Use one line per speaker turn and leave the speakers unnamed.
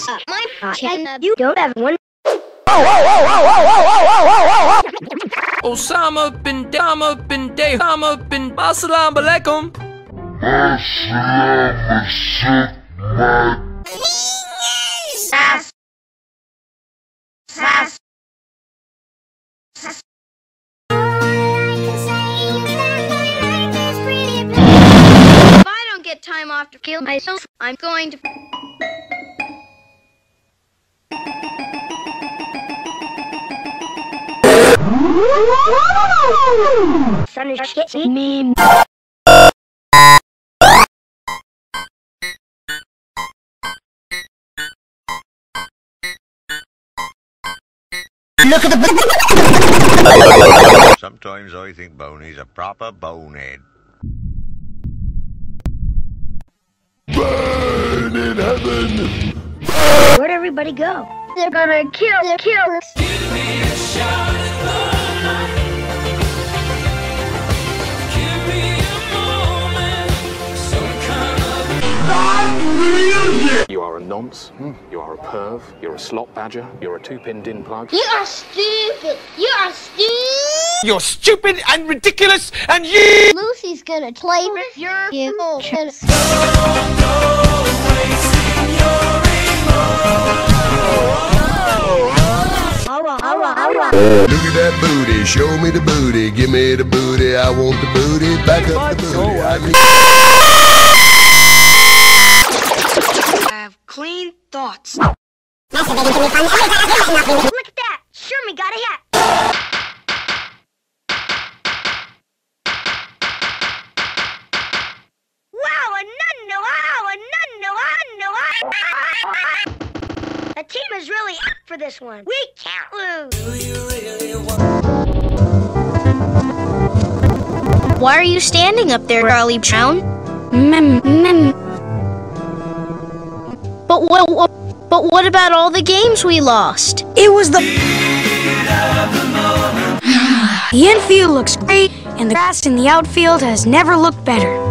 My you don't have one.
Osama bin Day, Osama bin Assalamu alaikum.
If I don't get time off to kill myself, I'm going to. Son of shit, me.
Look at the.
Sometimes I think Boney's a proper bonehead. Burn in heaven!
Where'd everybody go? They're gonna kill.
Give me a shot at the light. Give me a moment, some kind of.
You are a nonce, you are a perv, you're a slot badger, you're a two-pin din plug.
You are stupid. You are stupid.
You're stupid and ridiculous and you.
Lucy's gonna play with your emotions.
Look at that booty, show me the booty, give me the booty, I want the booty, back up the booty.
I have clean thoughts. Look at that! Shermie got a hat! Wow, a nunno! Wow, a nunno! The team is really up for this one. We can't lose!
Why are you standing up there, Charlie Brown? But what about all the games we lost?
It was the. The infield looks great, and the grass in the outfield has never looked better.